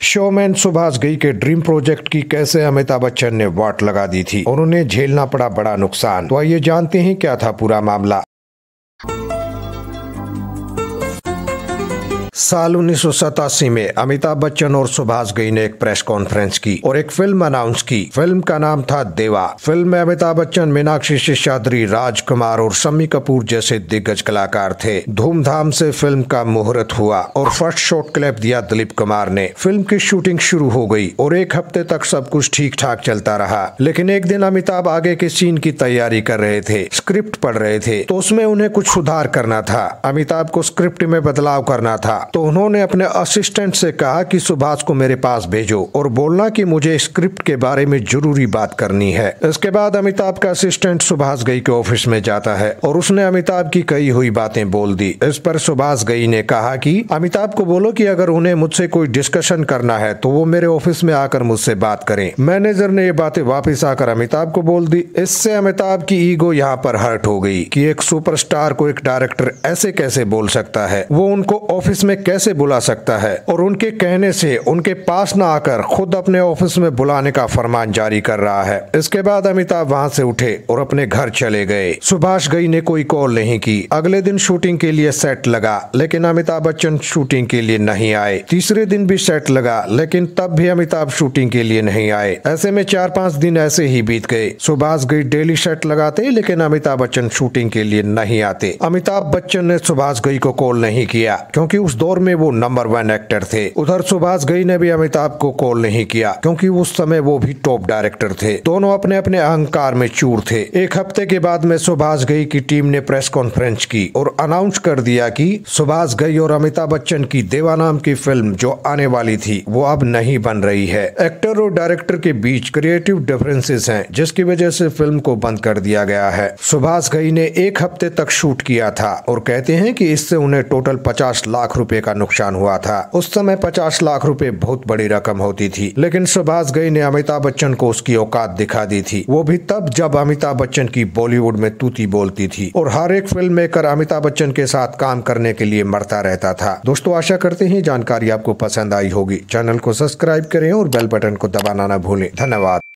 Showman Subhash Ghai के dream project की कैसे अमिताभ बच्चन ने वाट लगा दी थी और उन्हें झेलना पड़ा बड़ा नुकसान। तो आइए जानते हैं क्या था पूरा मामला। साल 1987 में अमिताभ बच्चन और सुभाष घई ने एक प्रेस कॉन्फ्रेंस की और एक फिल्म अनाउंस की। फिल्म का नाम था देवा। फिल्म में अमिताभ बच्चन, मीनाक्षी शेषाद्री, राजकुमार और शम्मी कपूर जैसे दिग्गज कलाकार थे। धूमधाम से फिल्म का मुहूर्त हुआ और फर्स्ट शॉट क्लैप दिया दिलीप कुमार ने। फिल्म की शूटिंग शुरू हो गई और एक हफ्ते तक सब कुछ ठीक ठाक चलता रहा। लेकिन एक दिन अमिताभ आगे के सीन की तैयारी कर रहे थे, स्क्रिप्ट पढ़ रहे थे, तो उसमें उन्हें कुछ सुधार करना था। अमिताभ को स्क्रिप्ट में बदलाव करना था, तो उन्होंने अपने असिस्टेंट से कहा कि सुभाष को मेरे पास भेजो और बोलना कि मुझे स्क्रिप्ट के बारे में जरूरी बात करनी है। इसके बाद अमिताभ का असिस्टेंट सुभाष घई के ऑफिस में जाता है और उसने अमिताभ की कही हुई बातें बोल दी। इस पर सुभाष घई ने कहा कि अमिताभ को बोलो कि अगर उन्हें मुझसे कोई डिस्कशन करना है तो वो मेरे ऑफिस में आकर मुझसे बात करें। मैनेजर ने ये बातें वापिस आकर अमिताभ को बोल दी। इससे अमिताभ की ईगो यहाँ पर हर्ट हो गई कि एक सुपरस्टार को एक डायरेक्टर ऐसे कैसे बोल सकता है, वो उनको ऑफिस में कैसे बुला सकता है और उनके कहने से उनके पास न आकर खुद अपने ऑफिस में बुलाने का फरमान जारी कर रहा है। इसके बाद अमिताभ वहां से उठे और अपने घर चले गए। सुभाष घई ने कोई कॉल नहीं की। अगले दिन शूटिंग के लिए सेट लगा, लेकिन अमिताभ बच्चन शूटिंग के लिए नहीं आए। तीसरे दिन भी सेट लगा, लेकिन तब भी अमिताभ शूटिंग के लिए नहीं आए। ऐसे में 4-5 दिन ऐसे ही बीत गए। सुभाष घई डेली सेट लगाते, लेकिन अमिताभ बच्चन शूटिंग के लिए नहीं आते। अमिताभ बच्चन ने सुभाष घई को कॉल नहीं किया क्योंकि उस दौर में वो नंबर 1 एक्टर थे। उधर सुभाष घई ने भी अमिताभ को कॉल नहीं किया क्योंकि उस समय वो भी टॉप डायरेक्टर थे। दोनों अपने अपने अहंकार में चूर थे। एक हफ्ते के बाद में सुभाष घई की टीम ने प्रेस कॉन्फ्रेंस की और अनाउंस कर दिया कि सुभाष घई और अमिताभ बच्चन की देवा नाम की फिल्म जो आने वाली थी वो अब नहीं बन रही है। एक्टर और डायरेक्टर के बीच क्रिएटिव डिफरेंसेस हैं, जिसकी वजह से फिल्म को बंद कर दिया गया है। सुभाष घई ने एक हफ्ते तक शूट किया था और कहते हैं कि इससे उन्हें टोटल 50 लाख रुपए का नुकसान हुआ था। उस समय 50 लाख रुपए बहुत बड़ी रकम होती थी, लेकिन सुभाष घई ने अमिताभ बच्चन को उसकी औकात दिखा दी थी। वो भी तब जब अमिताभ बच्चन की बॉलीवुड में तूती बोलती थी और हर एक फिल्म मेकर अमिताभ बच्चन के साथ काम करने के लिए मरता रहता था। दोस्तों, आशा करते हैं जानकारी आपको पसंद आई होगी। चैनल को सब्सक्राइब करें और बेल बटन को दबाना न भूलें। धन्यवाद।